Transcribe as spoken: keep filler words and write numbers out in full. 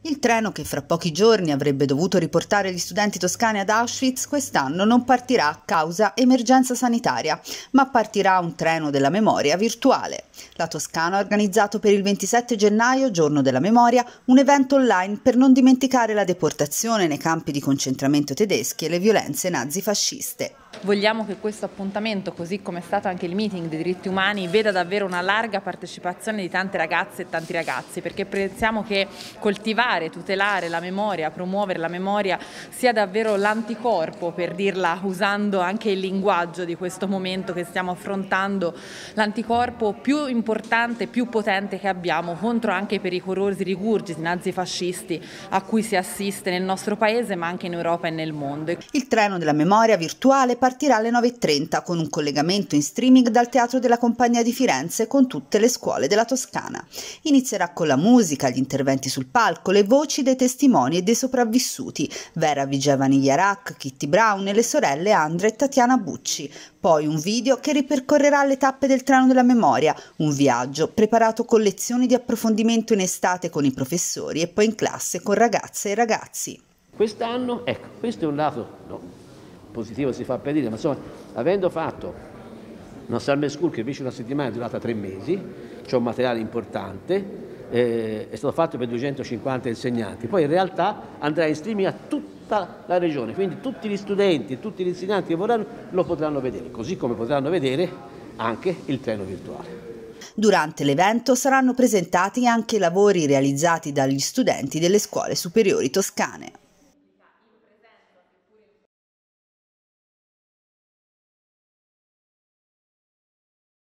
Il treno che fra pochi giorni avrebbe dovuto riportare gli studenti toscani ad Auschwitz quest'anno non partirà a causa emergenza sanitaria, ma partirà un treno della memoria virtuale. La Toscana ha organizzato per il ventisette gennaio, giorno della memoria, un evento online per non dimenticare la deportazione nei campi di concentramento tedeschi e le violenze nazifasciste. Vogliamo che questo appuntamento, così come è stato anche il meeting dei diritti umani, veda davvero una larga partecipazione di tante ragazze e tanti ragazzi, perché pensiamo che coltivare, tutelare la memoria, promuovere la memoria sia davvero l'anticorpo, per dirla usando anche il linguaggio di questo momento che stiamo affrontando, l'anticorpo più importante, più potente che abbiamo contro anche i pericolosi rigurgiti nazifascisti a cui si assiste nel nostro paese, ma anche in Europa e nel mondo. Il treno della memoria virtuale partirà alle nove e trenta con un collegamento in streaming dal Teatro della Compagnia di Firenze con tutte le scuole della Toscana. Inizierà con la musica, gli interventi sul palco, le voci dei testimoni e dei sopravvissuti, Vera Vigevani Yarak, Kitty Brown e le sorelle Andrea e Tatiana Bucci. Poi un video che ripercorrerà le tappe del treno della memoria, un viaggio preparato con lezioni di approfondimento in estate con i professori e poi in classe con ragazze e ragazzi. Quest'anno, ecco, questo è un lato no, positivo, si fa per dire, ma insomma, avendo fatto una summer school che invece una settimana è durata tre mesi, c'è un materiale importante, eh, è stato fatto per duecentocinquanta insegnanti, poi in realtà andrà in streaming a tutta la regione, quindi tutti gli studenti, tutti gli insegnanti che vorranno lo potranno vedere, così come potranno vedere anche il treno virtuale. Durante l'evento saranno presentati anche i lavori realizzati dagli studenti delle scuole superiori toscane.